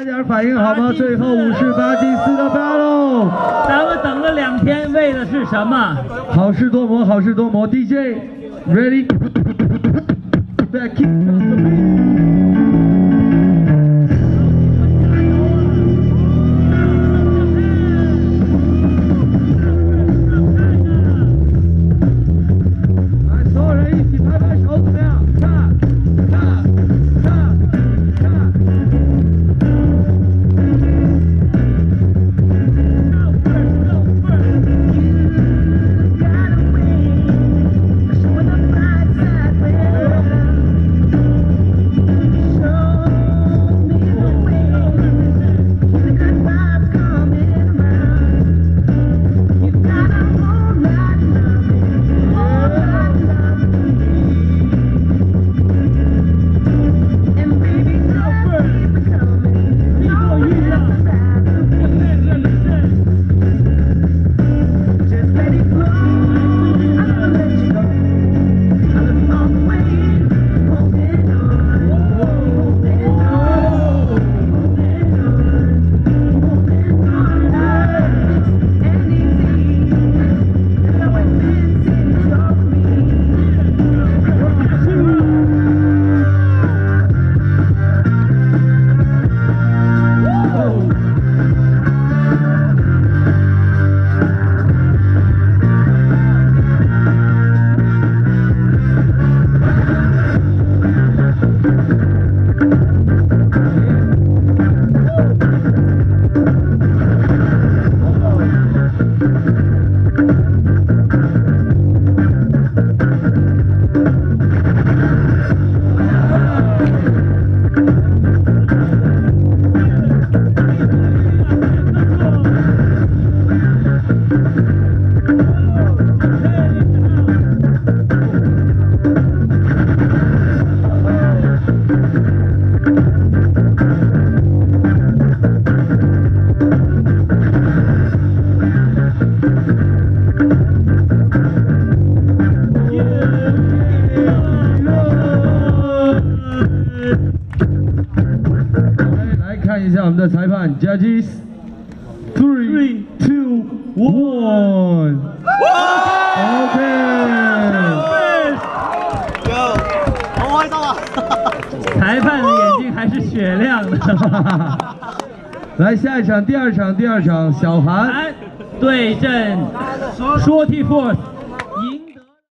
快点反应好吗？最后舞是8进4的 battle。 咱们等了2天，为的是什么？ 好事多磨，好事多磨。DJ ready？ 看一下我们的裁判 Jyes 3, 2, 1 OK 好开心啊！ 裁判的眼睛还是雪亮的。 来下一场，第二场，小韩对阵说 T Force。